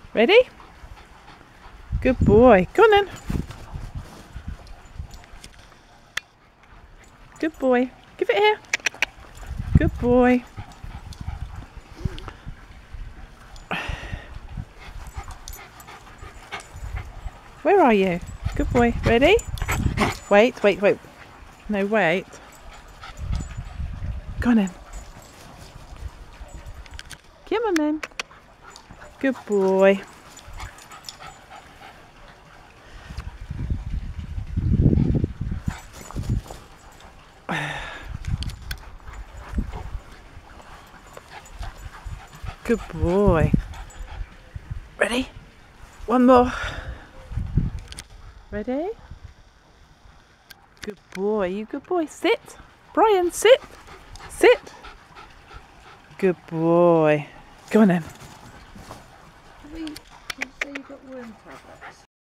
Ready? Good boy. Go on then. Good boy. Give it here. Good boy. Where are you? Good boy. Ready? Wait, wait, wait. No, wait. Go on then. Come on then. Good boy. Good boy. Ready? One more. Ready? Good boy. You good boy. Sit. Brian, sit. Sit. Good boy. Go on then. You say you've got worm tablets?